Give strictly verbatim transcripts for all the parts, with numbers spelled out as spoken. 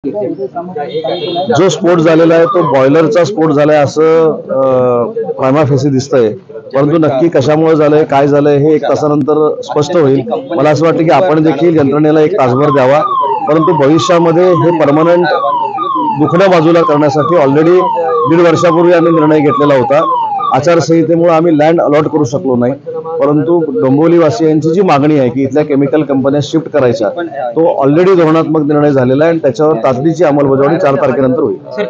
जो स्फोट झालेला आहे तो बॉयलरचा स्फोट झालाय असं प्रायमा फेसी दिसतंय, परंतु नक्की कशामुळे झालंय काय झालंय हे एक तासानंतर स्पष्ट होईल। मला असं वाटतं की आपण देखील यंत्रणेला एक तासभर द्यावा, परंतु भविष्यामध्ये हे परमनंट दुखणं बाजूला करण्यासाठी ऑलरेडी दीड वर्षापूर्वी आम्ही निर्णय घेतलेला होता। आचारसंहितेमुळे आम्ही लँड अलॉट करू शकलो नाही, परंतु डोंबिवलीवासियांची जी मागणी आहे की इथल्या केमिकल कंपन्या शिफ्ट करायच्या, तो ऑलरेडी धोरणात्मक निर्णय झालेला आहे आणि त्याच्यावर तातडीची अंमलबजावणी चार तारखेनंतर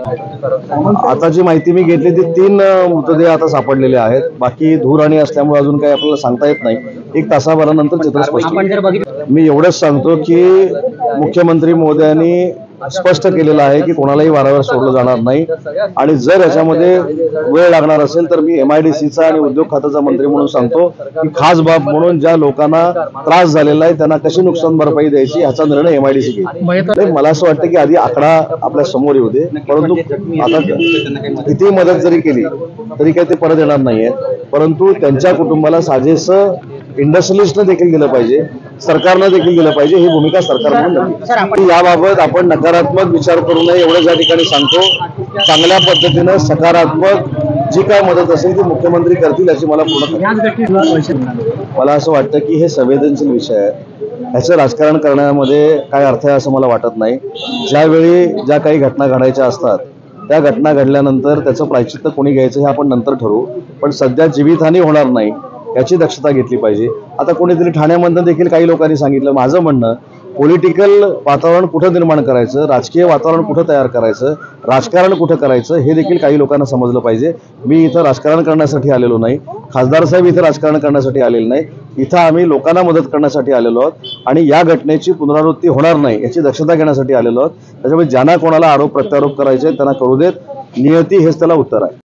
होईल। आता जी माहिती मी घेतली ती तीन मृतदेह आता सापडलेले आहेत, बाकी धूर आणि असल्यामुळे अजून काही आपल्याला सांगता येत नाही। एक तासाभरानंतर चित्र स्पष्ट होईल। मी एवढंच सांगतो की मुख्यमंत्री महोदयांनी स्पष्ट केलेलं आहे की कोणालाही वाऱ्यावर सोडलं जाणार नाही आणि जर याच्यामध्ये वेळ लागणार असेल तर मी एमआयडीसीचा आणि उद्योग खात्याचा मंत्री म्हणून सांगतो की खास बाब म्हणून ज्या लोकांना त्रास झालेला आहे त्यांना कशी नुकसान भरपाई द्यायची याचा निर्णय एमआयडीसी घेईल। मला असं वाटतं की आधी आकडा आपल्या समोर येऊ दे, परंतु आता किती मदत जरी केली तरी काही ते परत येणार नाहीये, परंतु त्यांच्या कुटुंबाला साजेसं इंडस्ट्रियलिस्टने देखील दिलं पाहिजे, सरकारनं देखील दिलं पाहिजे, ही भूमिका सरकार म्हणून याबाबत आपण नकारात्मक विचार करू नये एवढंच या ठिकाणी सांगतो। चांगल्या पद्धतीनं सकारात्मक जी काय मदत असेल ती मुख्यमंत्री करतील याची मला पूर्ण मला असं वाटतं की हे संवेदनशील विषय आहे, ह्याचं राजकारण करण्यामध्ये काय अर्थ आहे असं मला वाटत नाही। ज्यावेळी ज्या काही घटना घडायच्या असतात त्या घटना घडल्यानंतर त्याचं प्रायश्चित्त कोणी घ्यायचं हे आपण नंतर ठरवू, पण सध्या जीवितहानी होणार नाही याची दक्षता घेतली पाहिजे। आता कोणीतरी ठाण्यामधनं देखील काही लोकांनी सांगितलं, माझं म्हणणं पॉलिटिकल वातावरण कुठं निर्माण करायचं, राजकीय वातावरण कुठं तयार करायचं, राजकारण कुठं करायचं हे देखील काही लोकांना समजलं पाहिजे। मी इथं राजकारण करण्यासाठी आलेलो नाही, खासदार साहेब इथं राजकारण करण्यासाठी आलेलो नाही, इथं आम्ही लोकांना मदत करण्यासाठी आलेलो आहोत आणि या घटनेची पुनरावृत्ती होणार नाही याची दक्षता घेण्यासाठी आलेलो आहोत। त्याच्यामुळे ज्यांना कोणाला आरोप प्रत्यारोप करायचे त्यांना करू देत, नियती हेच त्याला उत्तर आहे।